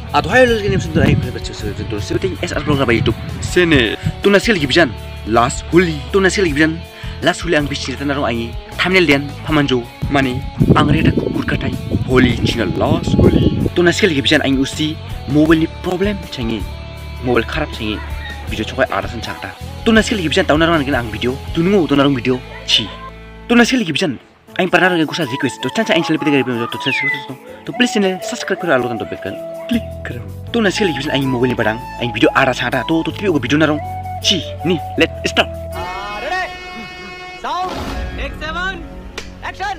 Aduhai lo gini mesti tuh baca sebentar. Sebentar SR program YouTube. Sini. Tu nasi lagi bijan. Last Holi. Tu nasi lagi bijan. Last Holi ang bisir tanah orang ai. Thumbnail dian pamanjo. Mani. Ang reda kukur katai. Holi channel Last Holi. Tu nasi lagi bijan ang usi. Mobile ni problem cengi. Mobile kharap cengi. Video cokai arasan cakta. Tu nasi lagi bijan tahun orang ang video. Tu nungu tu narung video. Ci. Tu nasi lagi bijan. Aing pernah dengan kusa request. Tu canca aing selebih dari video. Tu channel tu. Tu please channel subscribe kau alu tanpa bekal. Klik kau. Tu nasi lagi bijan aing mobile ni padang. Aing video arasan cakta. Tu tiba aku video narung. Ci. Ni let's start. Ready? Sound. Take 7. Action.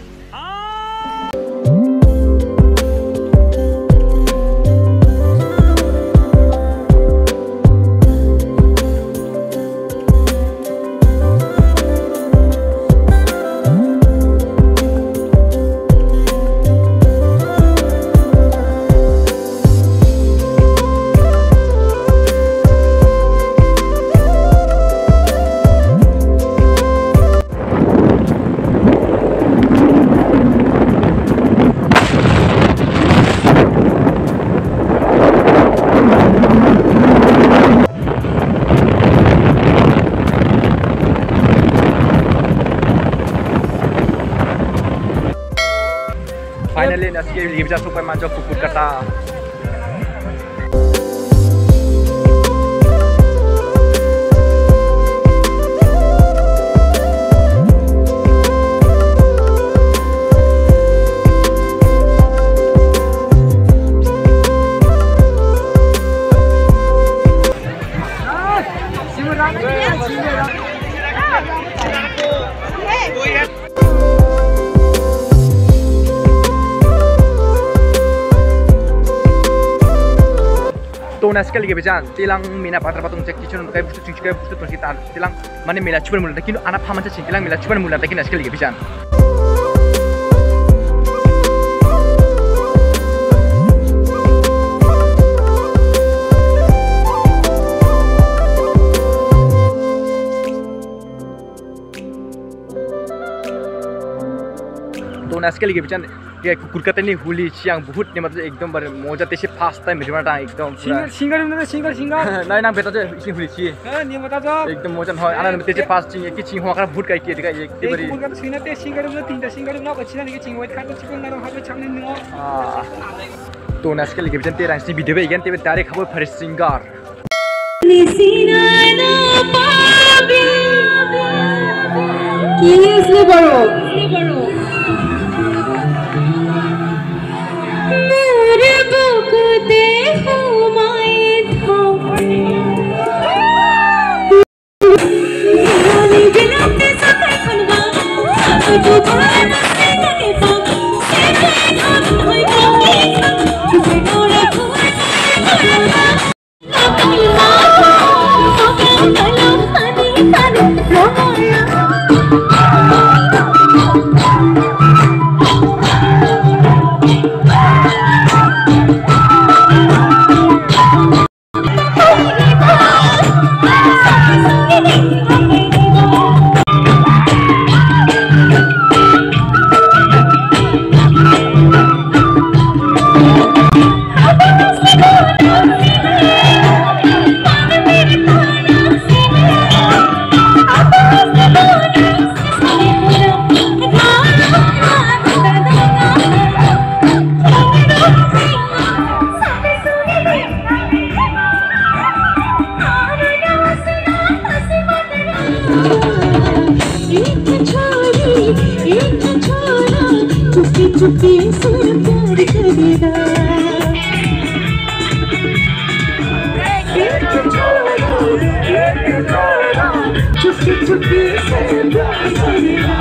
Finally, nasi lagi bijan supaya manjok Kukur Kata. तो नस्कल के बेजान तिलांग मीना पात्र पाtung cek kitchen kai bustu cing kai bustu terus kita tilang mana mila cuman mulut tapi anak paman cing tilang mila cuman mulut tapi nस्कल के बेजान तो नस्कल के बेजान ये कुकुर काता नि होली चियांग बहुत ने मतलब एकदम बारे मजा तेसे फास्ट टाइम मेरे माता एकदम सिंगर में सिंगर नहीं नाम बेटा जो इसी होली ची नहीं बता दो एकदम मजा है आना में तेसे फास्ट चिंग की चिंग होकर बहुत काई किया एक बारी कुकुर काता सिंगर ते सिंगर में तीन सिंगर में को चिना के चिंग वाइट खातो चिकन ना हाबे छामने नो तो नस्कल के बेजन तेरा इसी वीडियो पे igen ते डायरेक्ट खबर फर सिंगर निसिना ना पाबे की इसले बड़ो चुपी से प्यार करेगा चुपी चुपी से प्यार करेगा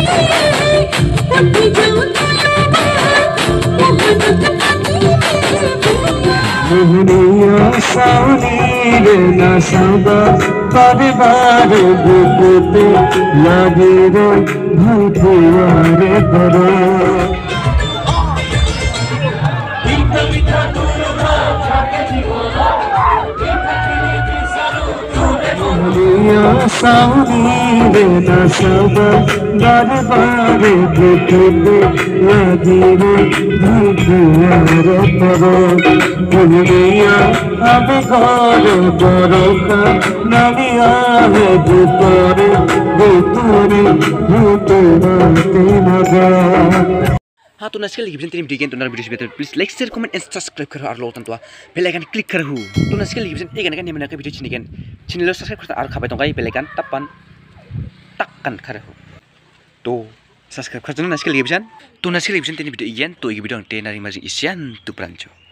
मोहनिया सावनी रे ना साबा बारे बारे बुकुते लागे रे भाई फुआरे करो मोहनिया सावनी रे ना साबा बारे बारे बुकुते लागे रे भाई फुआरे करो दुनिया अब घर बरका नदिया है भूतरे भूतरे भूतरे नगा हाँ तो नस्के लगी बिजन तेरी तो नर वीडियो बेहतर please like share comment and subscribe करो और लो तंतुआ बेल आइकन क्लिक करो तो नस्के लगी बिजन एक नका निमना का वीडियो चिनिकन चिनिलो सब्सक्राइब करता और खाबे तो गाई बेल आइकन टपन टक्कन करो तो सब्सक्राइब कर दो नस्के लगी बिजन तो नस्के लगी बिजन तेरी वीडियो तो ये वीडियो अंटे नारी मर्जी इसियन तू प्रांचो